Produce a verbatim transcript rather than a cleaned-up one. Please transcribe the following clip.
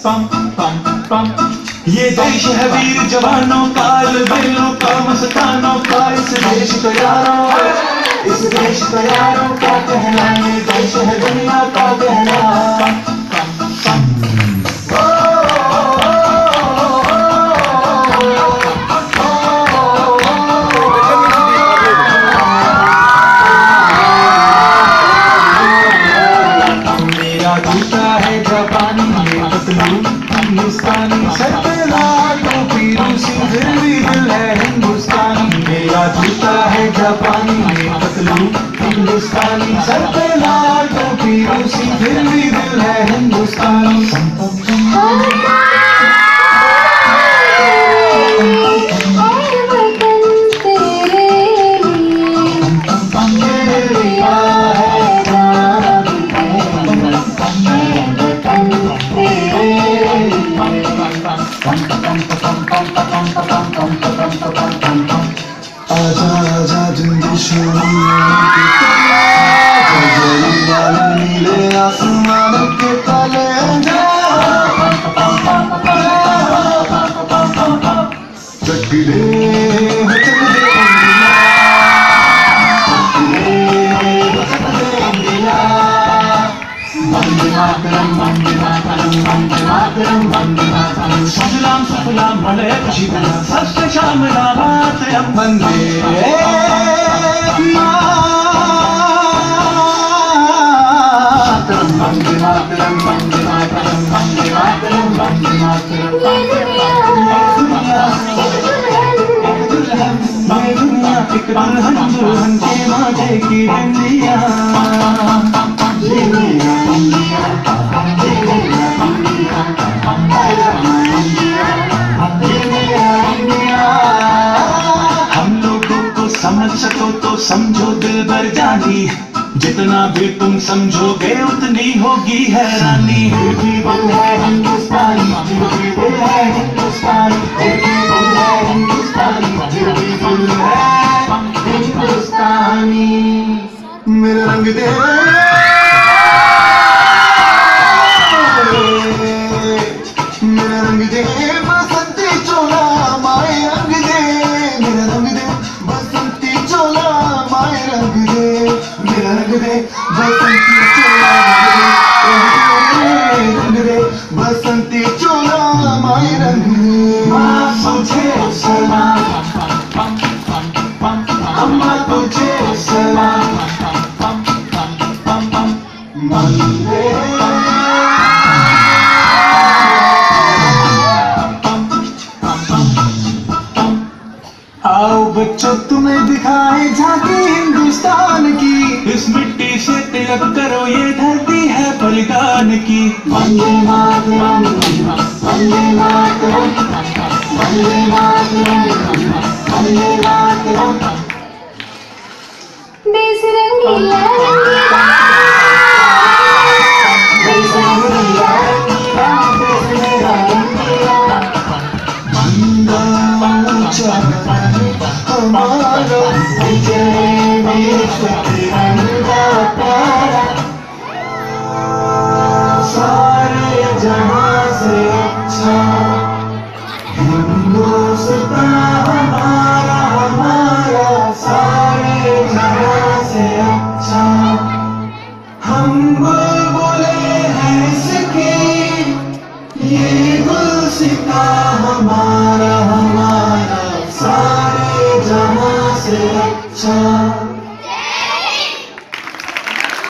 पम पम पम। ये देश है वीर जवानों का, अलबेलों का, मस्तानों का। इस देश को यारों, इस देश को यारों का कहना, ये देश है दुनिया का कहना। मेरा जूता है जापानी, ये पतलून हिंदुस्तानी, सर पे लाल टोपी रूसी, फिर भी दिल है हिंदुस्तानी। मेरा जूता है जापानी, ये पतलून हिंदुस्तानी, सर पे लाल टोपी रूसी, फिर भी दिल है हिंदुस्तानी। आजा आजा दिन दुश्मनियों के तले, जली वाले नीले आसमान के तले चक दे वंदे मातरम, वंदे मातरम, वंदे मातरम, वंदे मातरम। सुजलाम सुफलाम मलयज शिवलाम, सस्य श्यामलाम मातरम वंदे मातरम, वंदे मातरम, वंदे मातरम, वंदे मातरम, वंदे मातरम। ये दुनिया एक दुल्हन, दुल्हन के माथे की बिंदिया। हम लोगों को समझ सको तो समझो दिल भर जानी, जितना भी तुम समझोगे उतनी होगी हैरानी। फिर भी दिल है हिंदुस्तानी, फिर भी दिल है हिंदुस्तानी, फिर भी दिल है हिंदुस्तानी, फिर भी दिल है हिंदुस्तानी। मेरे रंग दे मेरा रंग दे बसंती चोला, माए रंग दे। मेरा रंग दे बसंती चोला, माए रंग दे। मेरा रंग दे बसंती चोला, रंग दे बसंती चोला, माए रंग दे। माँ तुझे सलाम, अम्मा तुझे सलाम, वंदे आओ बच्चों तुम्हें दिखाए झांकी हिंदुस्तान की, इस मिट्टी से तिलक करो ये धरती है बलिदान की। वंदे मातरम, वंदे मातरम, वंदे मातरम, वंदे मातरम। देश रंगीला रंगीला, देश रंगीला रंगीला, देश मेरा रंगीला। झंडा ऊंचा हमारा, विजय देश तिरंगा प्यारा। सारे जहां से अच्छा हिंदुस्तान हमारा, हमारा सारे जहां से अच्छा। हम बुलबुले हैं इसकी, ये गुलसिता हमारा, हमारा सारे जहां से अच्छा।